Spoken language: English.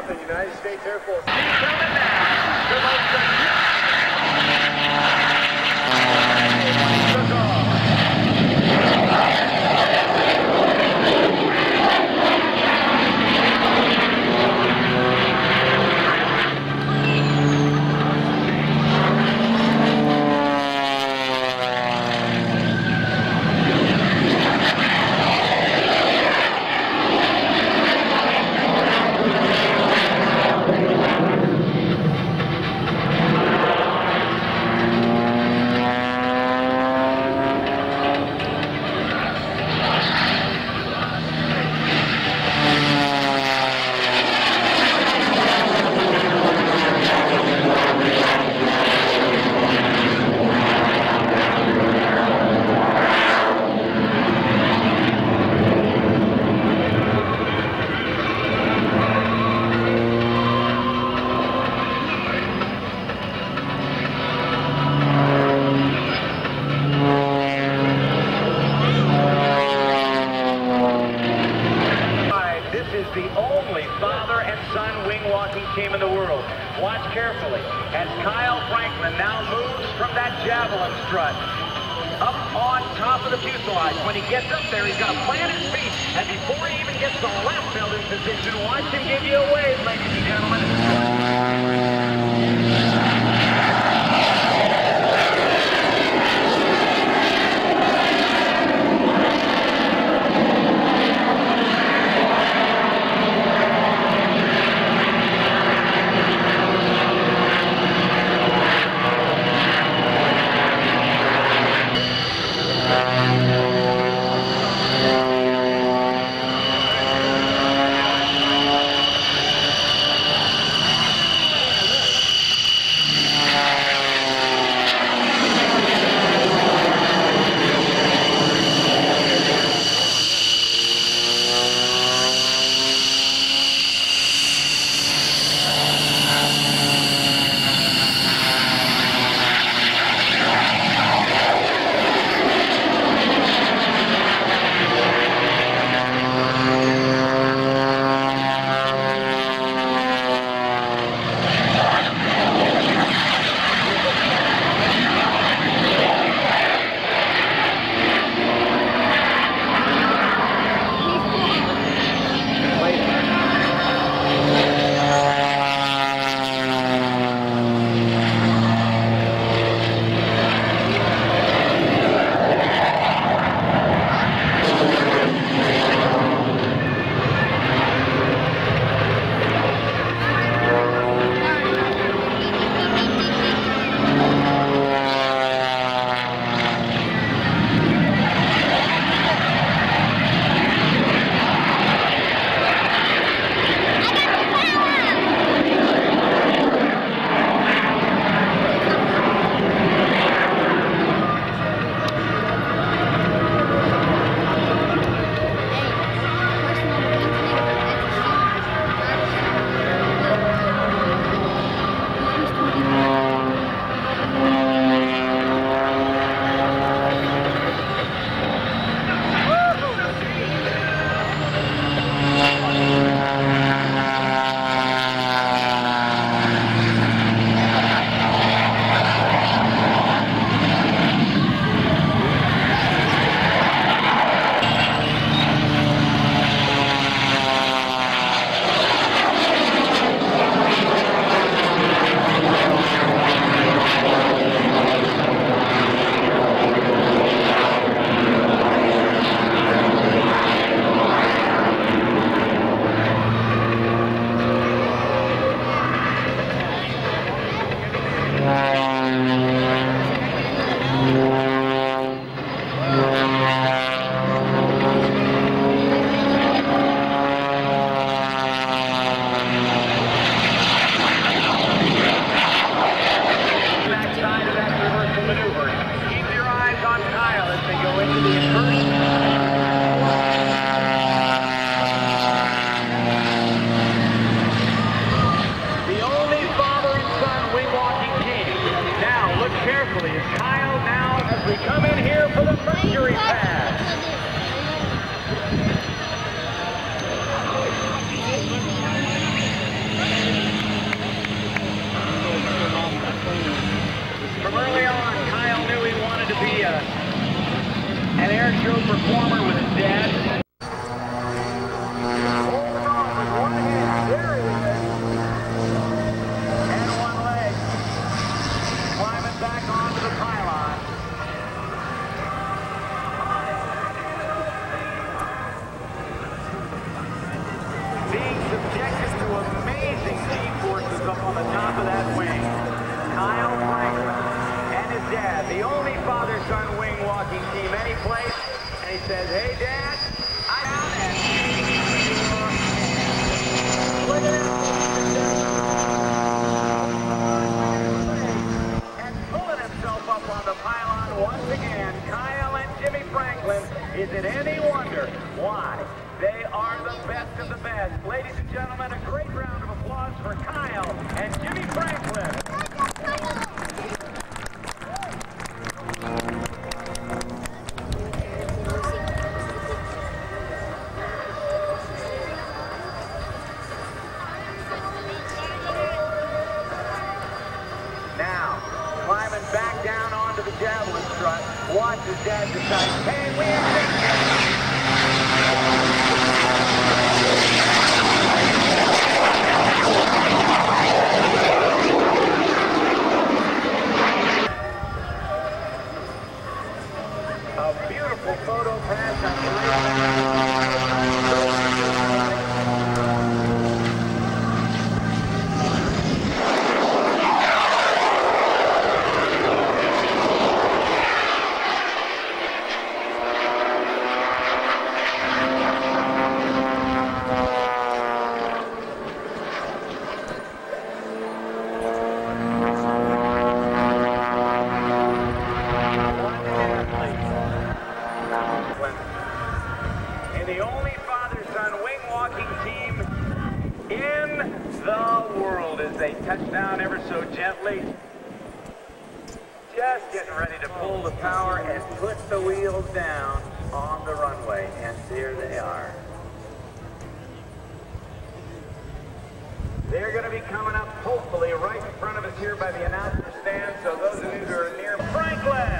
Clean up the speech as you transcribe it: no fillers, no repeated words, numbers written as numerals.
the United States Air Force. He's coming now. The most took off. Team in the world. Watch carefully as Kyle Franklin now moves from that javelin strut up on top of the fuselage. When he gets up there, he's going to plant his feet, and before he even gets the left belt in position, watch him give you a wave, ladies and gentlemen. an Airshow performer with his dad. Holding on with one hand. There he is. And one leg. Climbing back onto the pylon. Being subjected to amazing G-forces up on the top of that wing. Kyle Franklin and his dad, the only father-son wing walking team any place. And he says, hey, Dad, I'm out and look at that. And pulling himself up on the pylon once again, Kyle and Jimmy Franklin. Is it any wonder why they are the best of the best? Ladies and gentlemen, a great round of applause for Kyle and Jimmy Franklin. Now, climbing back down onto the javelin strut, watch his dad decide, hey, we ain't a beautiful photo pass on the only father-son wing walking team in the world as they touch down ever so gently. Just getting ready to pull the power and put the wheels down on the runway. And there they are. They're going to be coming up hopefully right in front of us here by the announcer stand. So those of you who are near Franklin.